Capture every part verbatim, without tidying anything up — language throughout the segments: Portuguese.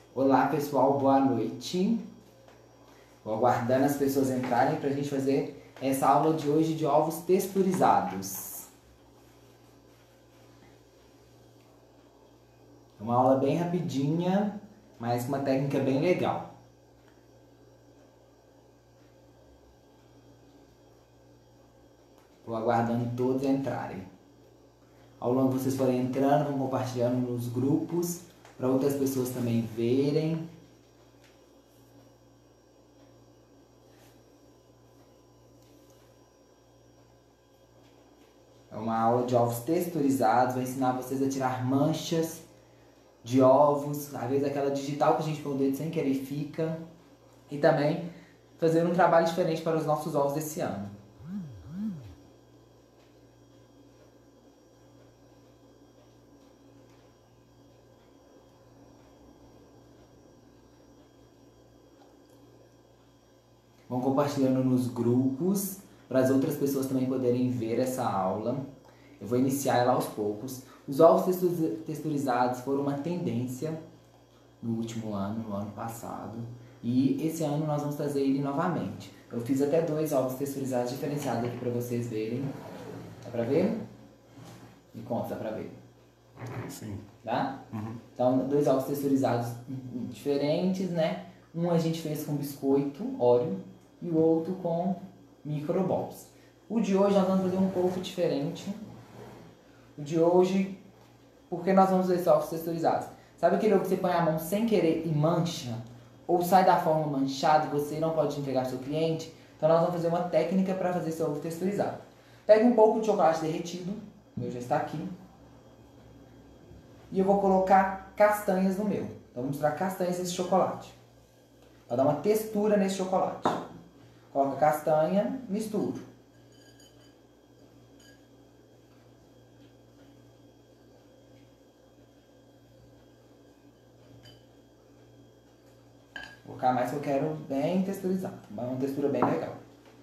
Olá pessoal, boa noite. Vou aguardando as pessoas entrarem para a gente fazer essa aula de hoje de ovos texturizados. Uma aula bem rapidinha, mas com uma técnica bem legal. Vou aguardando todos entrarem. Ao longo que vocês forem entrando, vão compartilhando nos grupos para outras pessoas também verem. É uma aula de ovos texturizados, vai ensinar vocês a tirar manchas de ovos, às vezes aquela digital que a gente põe o dedo sem querer fica. E também fazer um trabalho diferente para os nossos ovos desse ano. Vão compartilhando nos grupos, para as outras pessoas também poderem ver essa aula. Eu vou iniciar ela aos poucos. Os ovos texturizados foram uma tendência no último ano, no ano passado. E esse ano nós vamos trazer ele novamente. Eu fiz até dois ovos texturizados diferenciados aqui para vocês verem. Dá para ver? Me conta, dá para ver? Sim. Tá? Uhum. Então, dois ovos texturizados diferentes, né? Um a gente fez com biscoito Oreo e o outro com microballs. O de hoje nós vamos fazer um pouco diferente. O de hoje, porque nós vamos fazer ovos texturizados. Sabe aquele ovo que você põe a mão sem querer e mancha? Ou sai da forma manchada e você não pode entregar ao seu cliente? Então nós vamos fazer uma técnica para fazer esse ovo texturizado. Pega um pouco de chocolate derretido, o meu já está aqui. E eu vou colocar castanhas no meu. Então vou misturar castanhas nesse chocolate. Para dar uma textura nesse chocolate. Coloca castanha, misturo. Vou colocar mais que eu quero bem texturizado. Uma textura bem legal.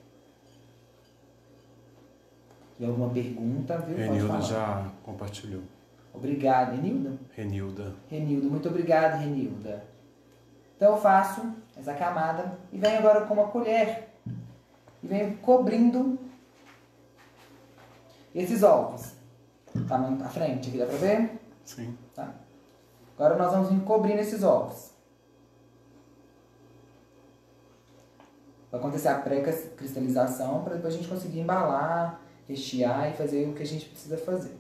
E alguma pergunta, viu? Renilda já compartilhou. Obrigado, Renilda. Renilda. Renilda, muito obrigado, Renilda. Então eu faço essa camada e venho agora com uma colher e venho cobrindo esses ovos. Tá à frente aqui, dá pra ver? Sim. Tá? Agora nós vamos vir cobrindo esses ovos. Vai acontecer a pré-cristalização para depois a gente conseguir embalar, rechear e fazer o que a gente precisa fazer.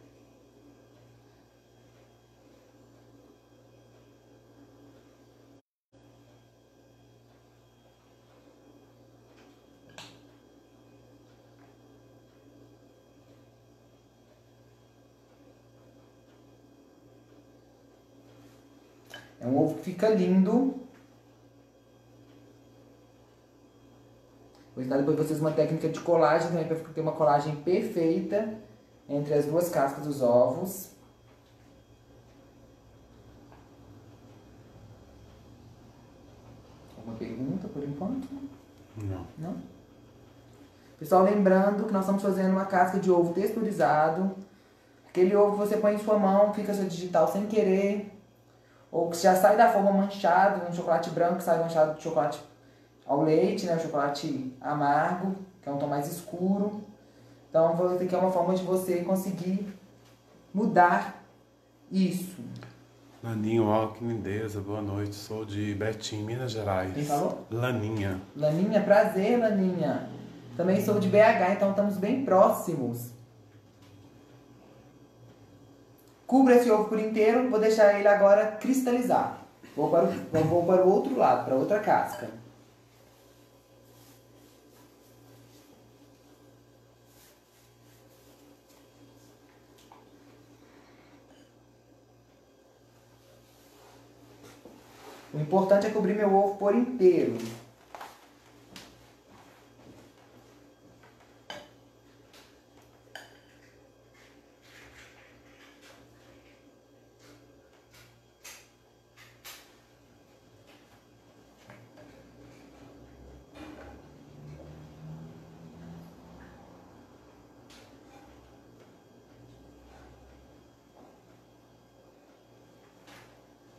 É um ovo que fica lindo. Vou ensinar depois vocês uma técnica de colagem também, para ter uma colagem perfeita entre as duas cascas dos ovos. Alguma pergunta por enquanto? Não. Não? Pessoal, lembrando que nós estamos fazendo uma casca de ovo texturizado. Aquele ovo que você põe em sua mão, fica seu digital sem querer. Ou que já sai da forma manchado, um chocolate branco que sai manchado de chocolate ao leite, né? O chocolate amargo, que é um tom mais escuro. Então, essa aqui é uma forma de você conseguir mudar isso. Laninho, ó, que lindeza, boa noite. Sou de Betim, Minas Gerais. Quem falou? Laninha. Laninha, prazer, Laninha. Também sou de B H, então estamos bem próximos. Cubra esse ovo por inteiro, vou deixar ele agora cristalizar. Vou para o, vou para o outro lado, para a outra casca. O importante é cobrir meu ovo por inteiro.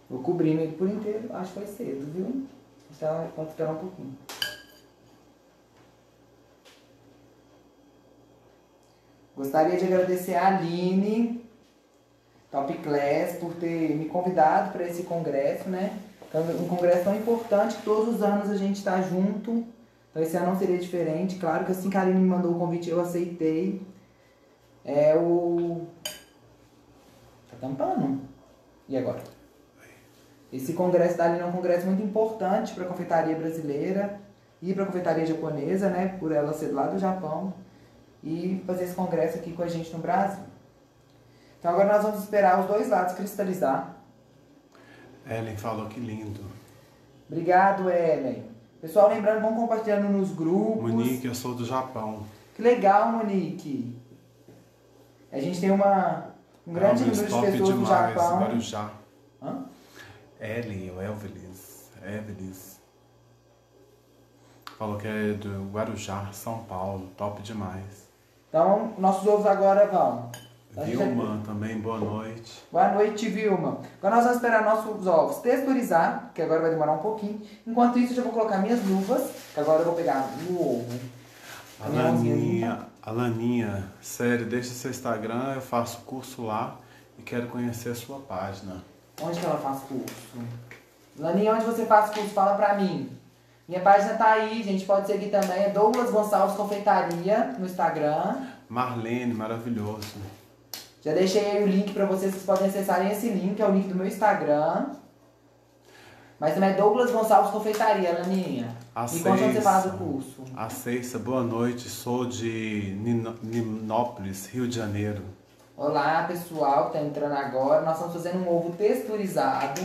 Vou cobrindo ele por inteiro, acho que foi cedo, viu? Então, pode esperar um pouquinho. Gostaria de agradecer a Aline, Top Class, por ter me convidado para esse congresso, né? Então, um congresso tão importante, que todos os anos a gente está junto. Então esse ano não seria diferente. Claro que assim que a Aline me mandou o convite, eu aceitei. É o... Tá tampando. E agora? Esse congresso da Aline é um congresso muito importante para a confeitaria brasileira e para a confeitaria japonesa, né? Por ela ser lá do Japão. E fazer esse congresso aqui com a gente no Brasil. Então agora nós vamos esperar os dois lados cristalizar. Ellen falou que lindo. Obrigado, Ellen. Pessoal, lembrando, vão compartilhando nos grupos. Monique, eu sou do Japão. Que legal, Monique. A gente tem uma, um grande Elvis, número de top pessoas demais, no Japão. Guarujá. Hã? Ellen, o Elvelis. Evelis. Falou que é do Guarujá, São Paulo. Top demais. Então, nossos ovos agora vão. A gente Vilma vai- também, boa noite. Boa noite, Vilma. Agora nós vamos esperar nossos ovos texturizar, que agora vai demorar um pouquinho. Enquanto isso, eu já vou colocar minhas luvas, que agora eu vou pegar o ovo. A minha mãozinha limpa. Alaninha, Alaninha, sério, deixa seu Instagram, eu faço curso lá e quero conhecer a sua página. Onde que ela faz curso? Laninha, onde você faz curso? Fala pra mim. Minha página tá aí, gente, pode seguir também. É Douglas Gonçalves Confeitaria no Instagram. Marlene, maravilhoso. Já deixei aí o link pra vocês, vocês podem acessarem esse link, é o link do meu Instagram. Mas também é Douglas Gonçalves Confeitaria, Laninha. A E quando você Ceissa. faz o curso? A Ceissa, boa noite, sou de Nino- Ninópolis, Rio de Janeiro. Olá, pessoal, tá entrando agora. Nós estamos fazendo um ovo texturizado.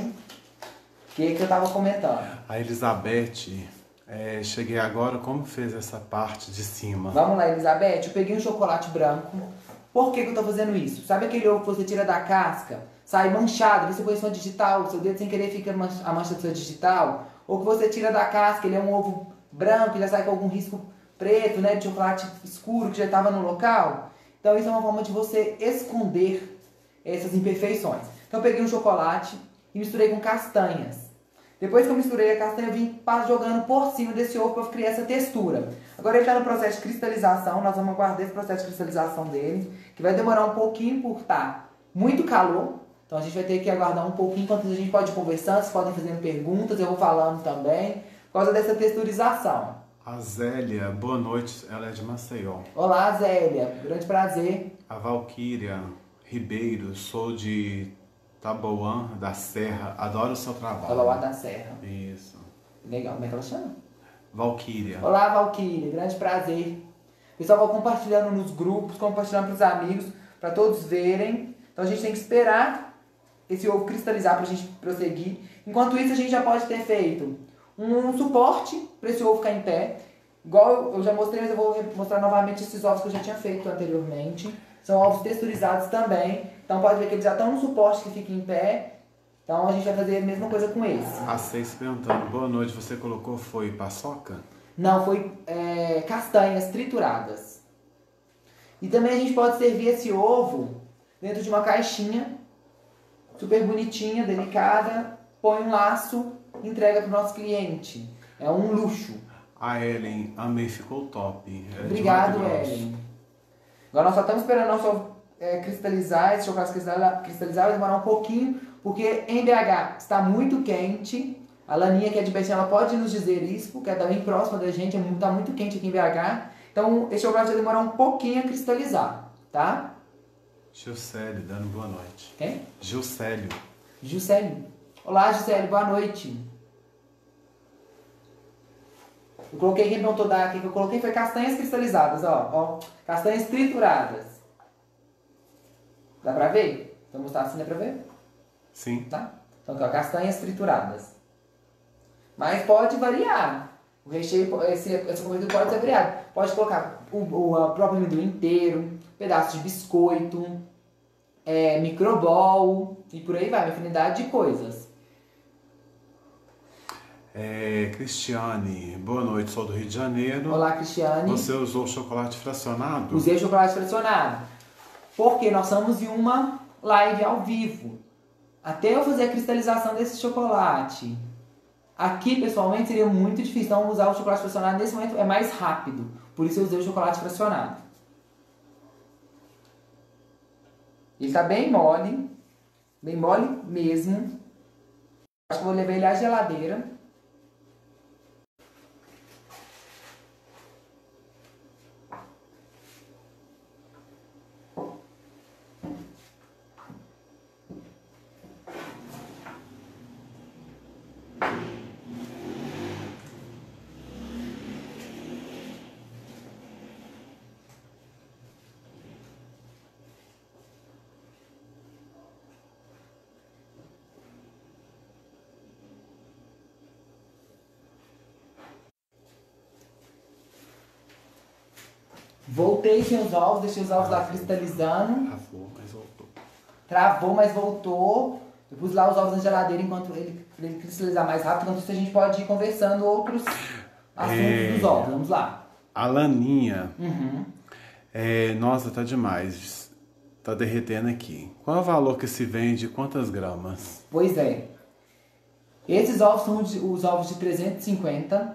O que que eu tava comentando? A Elizabeth, é, cheguei agora, como fez essa parte de cima? Vamos lá, Elizabeth. Eu peguei um chocolate branco. Por que que eu tô fazendo isso? Sabe aquele ovo que você tira da casca, sai manchado, você põe sua digital, seu dedo sem querer fica man- a mancha da sua digital? Ou que você tira da casca, ele é um ovo branco, já sai com algum risco preto, né, de chocolate escuro que já estava no local? Então isso é uma forma de você esconder essas imperfeições. Então eu peguei um chocolate e misturei com castanhas. Depois que eu misturei a castanha, eu vim pa- jogando por cima desse ovo para criar essa textura. Agora ele está no processo de cristalização, nós vamos aguardar esse processo de cristalização dele, que vai demorar um pouquinho por estar muito calor. Então a gente vai ter que aguardar um pouquinho, enquanto a gente pode ir conversando, vocês podem fazer perguntas, eu vou falando também, por causa dessa texturização. A Zélia, boa noite, ela é de Maceió. Olá, Zélia, grande prazer. A Valquíria Ribeiro, sou de Taboão da Serra, adoro o seu trabalho. Olá, da Serra. Isso. Legal, como é que ela chama? Valquíria. Olá, Valquíria, grande prazer. Pessoal, vou compartilhando nos grupos, compartilhando para os amigos, para todos verem. Então a gente tem que esperar esse ovo cristalizar para a gente prosseguir. Enquanto isso, a gente já pode ter feito um suporte para esse ovo ficar em pé. Igual eu já mostrei, mas eu vou mostrar novamente esses ovos que eu já tinha feito anteriormente. São ovos texturizados também. Então pode ver que eles já estão no suporte que fica em pé. Então a gente vai fazer a mesma coisa com esse. A Ceissa perguntando, boa noite, você colocou foi paçoca? Não, foi é, castanhas trituradas. E também a gente pode servir esse ovo dentro de uma caixinha super bonitinha, delicada. Põe um laço e entrega para o nosso cliente. É um luxo. A Ellen, amei, ficou top. Ela é de Obrigado, Mato Grosso. Ellen. Agora nós só estamos esperando nosso ovo é, cristalizar. Esse chocolate cristalizar, cristalizar vai demorar um pouquinho, porque em B H está muito quente. A Laninha, que é de Betim, ela pode nos dizer isso, porque ela está bem próxima da gente, está muito quente aqui em B H. Então esse chocolate vai demorar um pouquinho a cristalizar, tá? Gilcélio, dando boa noite. Quem? Gilcélio. Juscelio. Olá, Juscelio, boa noite. Eu coloquei, quem perguntou da que eu coloquei foi castanhas cristalizadas, ó, ó. Castanhas trituradas. Dá pra ver? Vou mostrar assim, dá pra ver? Sim. Tá? Então aqui, ó, castanhas trituradas. Mas pode variar. O recheio, esse, essa comida pode ser variado. Pode colocar o, o, o próprio amendoim inteiro, pedaço de biscoito, é, microbol e por aí vai, uma infinidade de coisas. É, Cristiane, boa noite, sou do Rio de Janeiro. Olá, Cristiane. Você usou chocolate fracionado? Usei chocolate fracionado. Porque nós estamos em uma live ao vivo. até eu fazer a cristalização desse chocolate, aqui pessoalmente seria muito difícil. Então usar o chocolate fracionado nesse momento é mais rápido. Por isso eu usei o chocolate fracionado. Ele está bem mole, bem mole mesmo. Acho que vou levar ele à geladeira. Voltei sem os ovos, deixei os ovos lá cristalizando. Travou, mas voltou. Travou, mas voltou. Eu pus lá os ovos na geladeira enquanto ele, pra ele cristalizar mais rápido. Enquanto isso a gente pode ir conversando outros assuntos É... dos ovos. Vamos lá. A Laninha. Uhum. É... Nossa, tá demais. Tá derretendo aqui. Qual é o valor que se vende? Quantas gramas? Pois é. Esses ovos são de, os ovos de trezentos e cinquenta.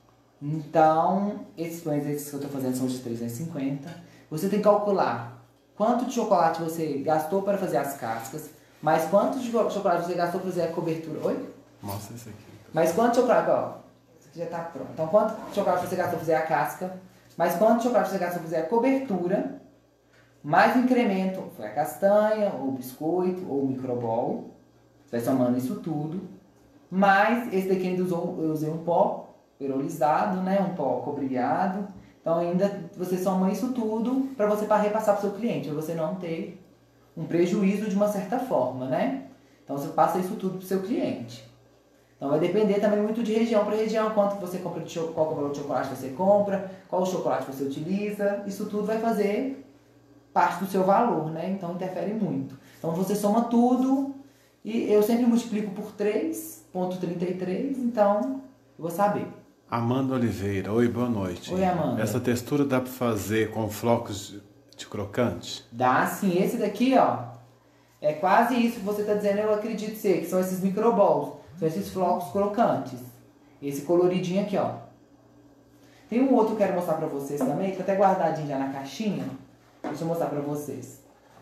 Então, esses pães esses que eu tô fazendo são de trezentos e cinquenta. Você tem que calcular quanto de chocolate você gastou para fazer as cascas, mais quanto de chocolate você gastou para fazer a cobertura. Oi? Mostra esse aqui. Mais quanto de chocolate, ó. Esse aqui já tá pronto. Então, quanto de chocolate você gastou para fazer a casca, mais quanto de chocolate você gastou para fazer a cobertura, mais o incremento, foi a castanha, ou o biscoito, ou o microbol. Você vai somando isso tudo. Mais esse daqui ainda usou, eu usei um pó perolizado, né? Um pó cobrilhado. Então ainda você soma isso tudo para você para repassar para o seu cliente, para você não ter um prejuízo de uma certa forma, né? Então você passa isso tudo para o seu cliente. Então vai depender também muito de região para região, quanto você compra de chocolate, qual é o valor de chocolate você compra, qual o chocolate você utiliza. Isso tudo vai fazer parte do seu valor, né? Então interfere muito. Então você soma tudo e eu sempre multiplico por três vírgula trinta e três, então eu vou saber. Amanda Oliveira, oi, boa noite. Oi, Amanda. Essa textura dá para fazer com flocos de, de crocante? Dá sim. Esse daqui, ó, é quase isso que você está dizendo, eu acredito ser, que são esses microballs, são esses flocos crocantes. Esse coloridinho aqui, ó. Tem um outro que eu quero mostrar pra vocês também, que tá até guardadinho já na caixinha. Deixa eu mostrar pra vocês.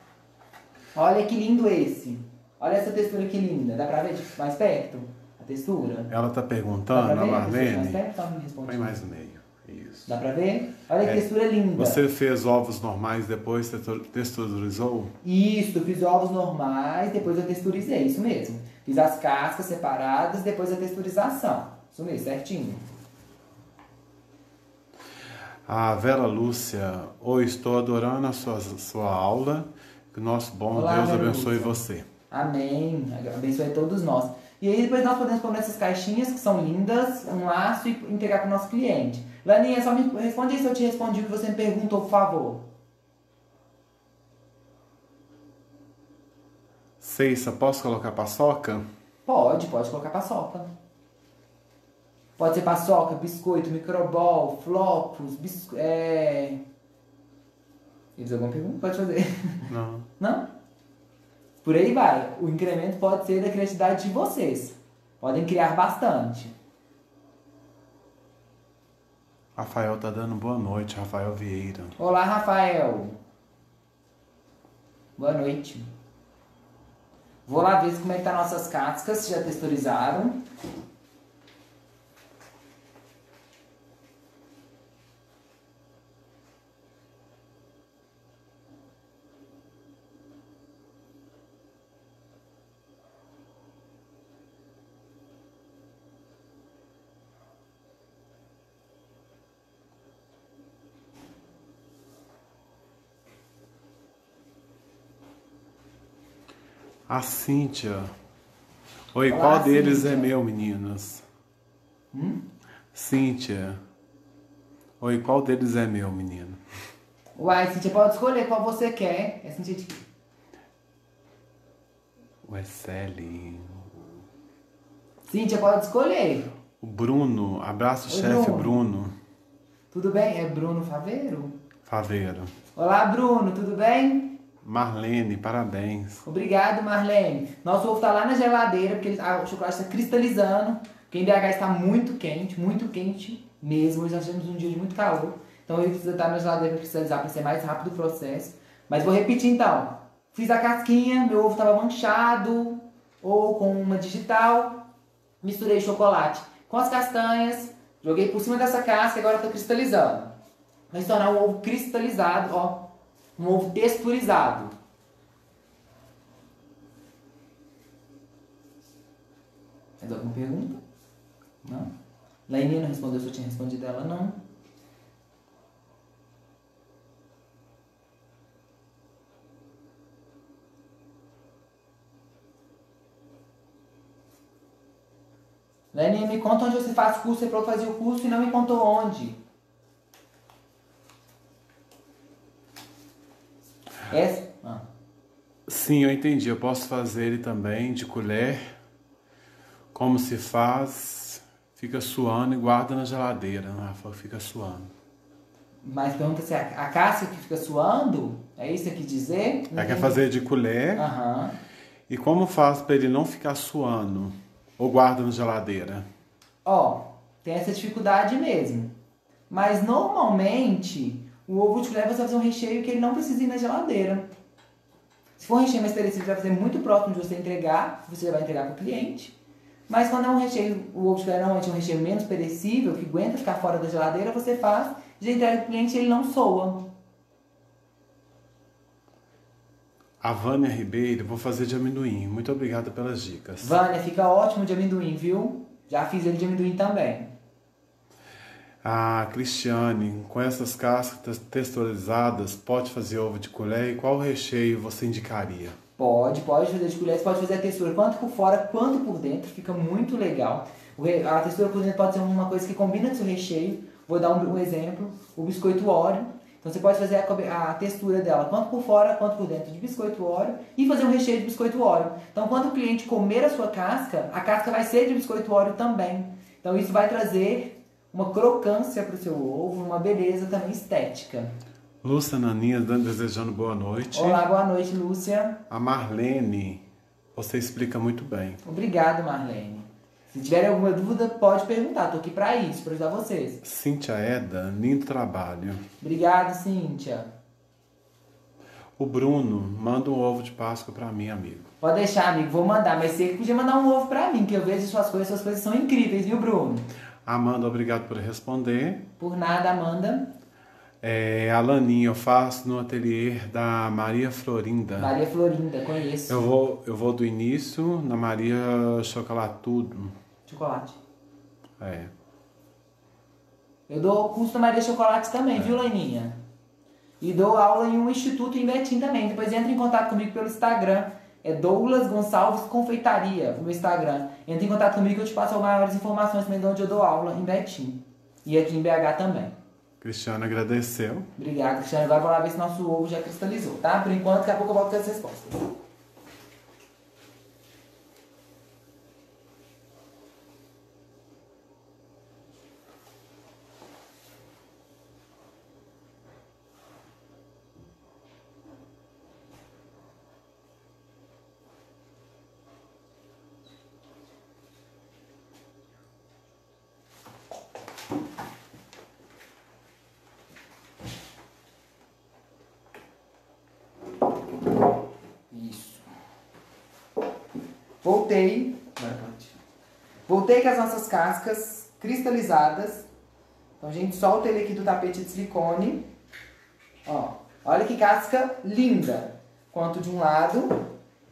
Olha que lindo esse. Olha essa textura que linda. Dá pra ver de mais perto? A textura? Ela tá perguntando, a Marlene. Põe mais no meio. Isso. Dá pra ver? Olha que É. textura linda. Você fez ovos normais, depois texturizou? Isso, eu fiz ovos normais, depois eu texturizei, isso mesmo. Fiz as cascas separadas, depois a texturização. Isso mesmo, certinho. A Vera Lúcia, oi, estou adorando a sua, sua aula. Que o nosso bom Olá, Deus Vera abençoe Lúcia. você. Amém. Abençoe a todos nós. E aí depois nós podemos pôr nessas caixinhas que são lindas, um laço e entregar para o nosso cliente. Laninha, só me responde aí se eu te respondi o que você me perguntou, por favor. Ceissa, posso colocar paçoca? Pode, pode colocar paçoca. Pode ser paçoca, biscoito, microbol, flocos, bisco... é... Eles alguma pergunta? Pode fazer. Não. Não? Por aí vai. O incremento pode ser da criatividade de vocês. Podem criar bastante. Rafael tá dando boa noite, Rafael Vieira. Olá, Rafael. Boa noite. Vou lá ver como é que tá nossas cascas, se já texturizaram. A Cíntia. Oi, Olá, qual deles Cíntia. é meu, meninas? Hum? Cíntia. Oi, qual deles é meu, menino? Uai, Cíntia, pode escolher qual você quer. É Cíntia de... O Esseli. Cíntia, pode escolher. O Bruno. Abraço, Oi, chefe Bruno. Bruno. Tudo bem? É Bruno Faveiro? Faveiro. Olá, Bruno, tudo bem? Marlene, parabéns. Obrigado, Marlene. Nosso ovo tá lá na geladeira, porque ele, ah, o chocolate está cristalizando. Porque em B H está muito quente, muito quente mesmo. Hoje nós tivemos um dia de muito calor. Então ele precisa estar na geladeira para cristalizar, para ser mais rápido o processo. Mas vou repetir então. Fiz a casquinha, meu ovo estava manchado ou com uma digital. Misturei chocolate com as castanhas, joguei por cima dessa casca e agora está cristalizando. Vai se tornar um ovo cristalizado, ó, um ovo texturizado. Mais alguma pergunta? Não? Laininha não respondeu se eu tinha respondido ela, não. Laininha, me conta onde você faz curso, você falou que fazia o curso e não me contou onde. Essa? Ah. Sim, eu entendi. Eu posso fazer ele também de colher. Como se faz, fica suando e guarda na geladeira. Rafa, fica suando. Mas pergunta se a, a casca que fica suando, é isso que quer dizer? Ela quer fazer de colher. Aham. E como faz para ele não ficar suando? Ou guarda na geladeira? Ó, tem essa dificuldade mesmo. Mas normalmente, o ovo de colher você vai fazer um recheio que ele não precisa ir na geladeira. Se for um recheio mais perecível, você vai fazer muito próximo de você entregar, você já vai entregar para o cliente. Mas quando é um recheio, o ovo de colher normalmente é um recheio menos perecível, que aguenta ficar fora da geladeira, você faz, já entrega para o cliente e ele não soa. A Vânia Ribeiro, vou fazer de amendoim. Muito obrigada pelas dicas. Vânia, fica ótimo de amendoim, viu? Já fiz ele de amendoim também. A Cristiane, com essas cascas texturizadas, pode fazer ovo de colher? E qual recheio você indicaria? Pode, pode fazer de colher, você pode fazer a textura quanto por fora quanto por dentro, fica muito legal. A textura por dentro pode ser uma coisa que combina com o seu recheio. Vou dar um, um exemplo, o biscoito Oreo. Então você pode fazer a, a textura dela quanto por fora quanto por dentro de biscoito Oreo e fazer um recheio de biscoito Oreo. Então quando o cliente comer a sua casca, a casca vai ser de biscoito Oreo também. Então isso vai trazer uma crocância para o seu ovo, uma beleza também estética. Lúcia Naninha desejando boa noite. Olá, boa noite, Lúcia. A Marlene, você explica muito bem. Obrigado, Marlene. Se tiver alguma dúvida, pode perguntar. Estou aqui para isso, para ajudar vocês. Cíntia Eda, lindo trabalho. Obrigado, Cíntia. O Bruno, manda um ovo de Páscoa para mim, amigo. Pode deixar, amigo. Vou mandar. Mas você podia mandar um ovo para mim, que eu vejo suas coisas. Suas coisas são incríveis, viu, Bruno? Amanda, obrigado por responder. Por nada, Amanda. É, a Laninha, eu faço no ateliê da Maria Florinda. Maria Florinda, conheço. Eu vou, eu vou do início na Maria Chocolatudo. Chocolate. É. Eu dou curso da Maria Chocolate também, é. Viu, Laninha? E dou aula em um instituto em Betim também. Depois entra em contato comigo pelo Instagram. É Douglas Gonçalves Confeitaria, no meu Instagram. Entra em contato comigo que eu te passo as maiores informações também de onde eu dou aula em Betim. E aqui em B H também. Cristiana agradeceu. Obrigado, Cristiana. Agora vou lá ver se nosso ovo já cristalizou, tá? Por enquanto, daqui a pouco eu volto com as respostas. Voltei, voltei com as nossas cascas cristalizadas. Então a gente solta ele aqui do tapete de silicone. Ó, olha que casca linda. Quanto de um lado.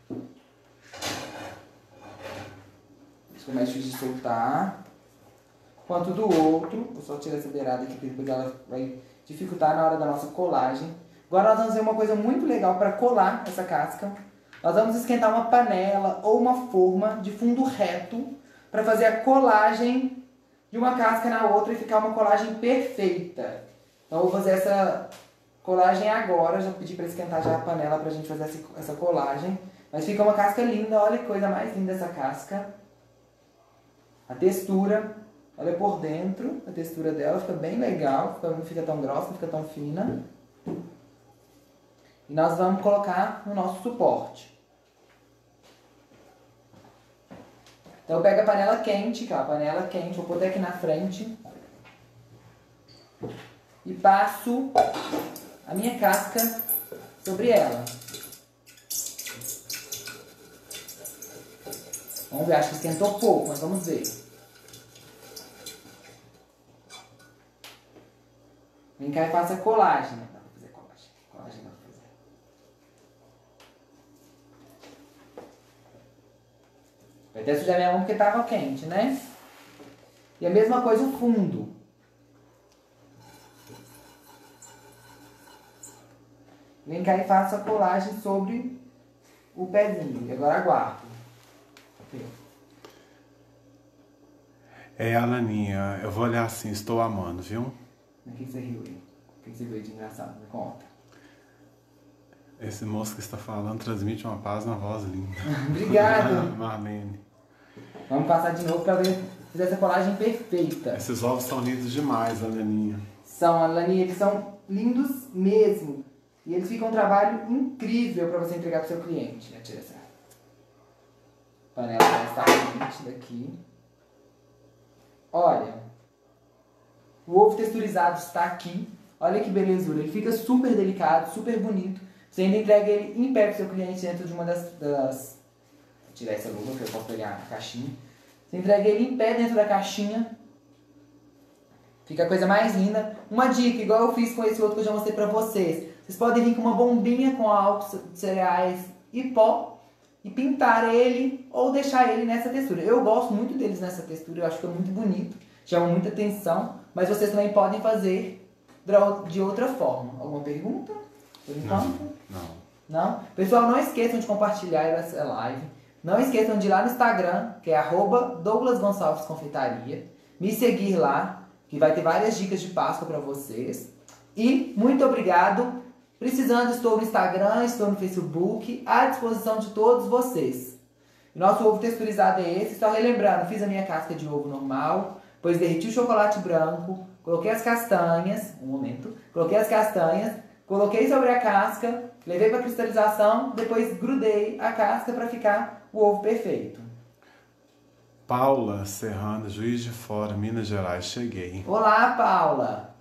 Ficou mais difícil de soltar. Quanto do outro. Vou só tirar essa beirada aqui, porque depois ela vai dificultar na hora da nossa colagem. Agora nós vamos fazer uma coisa muito legal para colar essa casca. Nós vamos esquentar uma panela ou uma forma de fundo reto para fazer a colagem de uma casca na outra e ficar uma colagem perfeita. Então eu vou fazer essa colagem agora, já pedi para esquentar já a panela para a gente fazer essa colagem. Mas fica uma casca linda, olha que coisa mais linda essa casca. A textura, olha por dentro, a textura dela fica bem legal, fica, não fica tão grossa, não fica tão fina. E nós vamos colocar no nosso suporte. Então eu pego a panela quente, que é a panela quente, vou pôr aqui na frente. E passo a minha casca sobre ela. Vamos ver, acho que esquentou pouco, mas vamos ver. Vem cá e faça colagem. Não dá pra fazer colagem. Colagem dá pra fazer. Vai até sujar minha mão porque tava quente, né? E a mesma coisa o fundo. Vem cá e faça a colagem sobre o pezinho. E agora aguardo. É, Alaninha, eu vou olhar assim, estou amando, viu? O que você riu aí? O que você viu de engraçado? Me conta. Esse moço que está falando transmite uma paz na voz linda. Obrigado. Marlene. Vamos passar de novo para ver se fizer essa colagem perfeita. Esses ovos são lindos demais, Alaninha. São, Alaninha, eles são lindos mesmo. E eles ficam um trabalho incrível para você entregar para o seu cliente. Tira essa panela já está quente daqui. Olha, o ovo texturizado está aqui. Olha que belezura. Ele fica super delicado, super bonito. Você ainda entrega ele em pé para o seu cliente dentro de uma das... das... Vou tirar essa luva que eu posso pegar a caixinha. Você entrega ele em pé dentro da caixinha. Fica a coisa mais linda. Uma dica, igual eu fiz com esse outro que eu já mostrei para vocês. Vocês podem vir com uma bombinha com álcool de cereais e pó e pintar ele ou deixar ele nessa textura. Eu gosto muito deles nessa textura, eu acho que é muito bonito, chama muita atenção, mas vocês também podem fazer de outra forma. Alguma pergunta? Por enquanto? Não, não. Não? Pessoal, não esqueçam de compartilhar essa live. Não esqueçam de ir lá no Instagram, que é arroba Douglas Gonçalves Confeitaria. Me seguir lá, que vai ter várias dicas de Páscoa para vocês. E muito obrigado. Precisando, estou no Instagram, estou no Facebook, à disposição de todos vocês. Nosso ovo texturizado é esse. Só relembrando, fiz a minha casca de ovo normal, depois derreti o chocolate branco, coloquei as castanhas, um momento, coloquei as castanhas, coloquei sobre a casca, levei para cristalização, depois grudei a casca para ficar o ovo perfeito. Paula Serrano, Juiz de Fora, Minas Gerais, cheguei. Olá, Paula.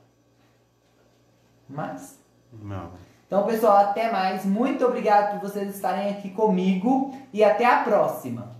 Mas? Não. Então, pessoal, até mais. Muito obrigado por vocês estarem aqui comigo e até a próxima.